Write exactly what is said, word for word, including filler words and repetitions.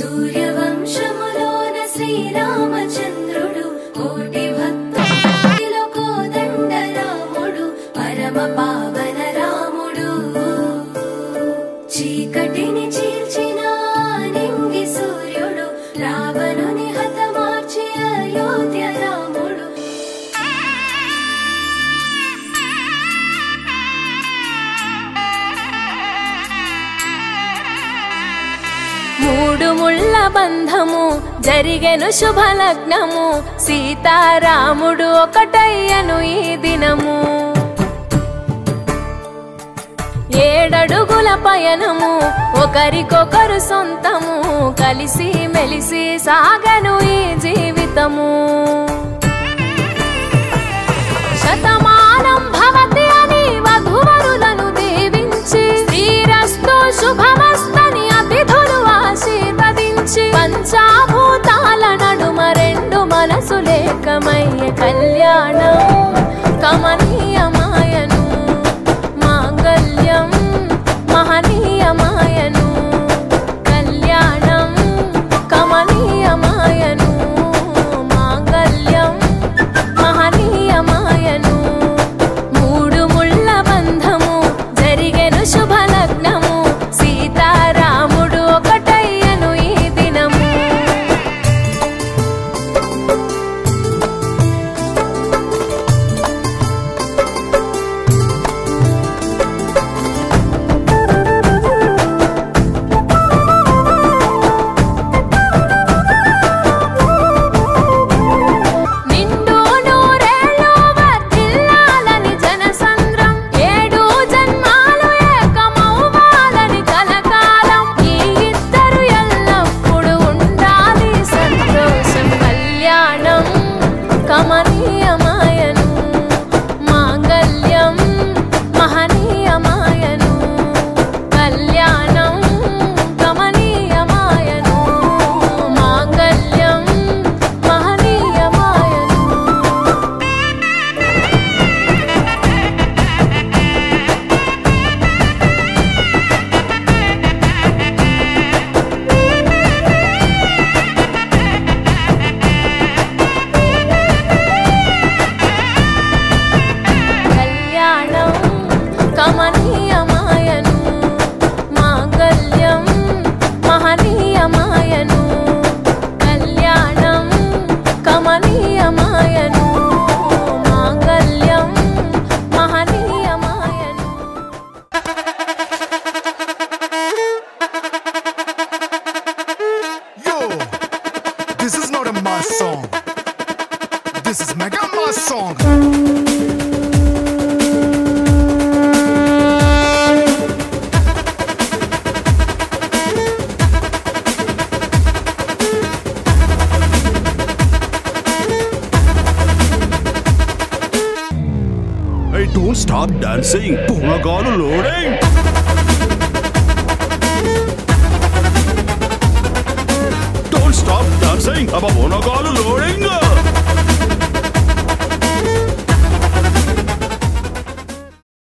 సూర్యవంశములోన శ్రీరామచంద్రుడు కోటి భక్తులలో కోదండ రాముడు పరమ పావన రాముడు చీకటిని చీల్చిన నింగి సూర్యుడు రావణుని హతమార్చి అయోధ్య రాముడు మూడు ముళ్ళ బంధము జరిగెను శుభలగ్నము సీతారాముడు ఒకటయ్యను ఈ దినము ఏడడుగుల పయనము ఒకరికొకరు సొంతము కలిసి మెలిసి సాగను ఈ జీవితము శతమానం భవతి అని వధువరులను దీవించి శ్రీరస్తు శుభమస్తని అతిథులు ఆశీర్వదించి పంచాభూతాల నడుమ రెండు మనసులేకమయ్య కళ్యాణం కమనీయమాయను మాంగళ్యం మహనీయమాయను కళ్యాణం కమనీయమాయను మాంగళ్యం మహనీయమాయను మూడు ముళ్ళ బంధము జరిగెను శుభలగ్నము సీతారాముడు ఒకటయ్యను ఈ దినము నిండు నూరేళ్ళు వర్ధిల్లాలని జనసంద్రం ఏడు జన్మాలు ఏకమవ్వాలని కలకాలం ఈ ఇద్దరు ఎల్లప్పుడూ ఉండాలి సంతోషం కళ్యాణం కమనీయమాయను మాంగళ్యం మహనీయమాయను కళ్యాణం కమనీయమాయను మాంగళ్యం మహనీయమాయను కళ్యాణం కమనీయమాయను మాంగళ్యం మహనీయమాయను కళ్యాణం కమనీయమాయను మాంగళ్యం మహనీయమాయను Yo, this is not a mass song. This is mega mass song. Hey, don't stop dancing. Punagalu loading. Don't stop dancing. Abba Punagalu loading.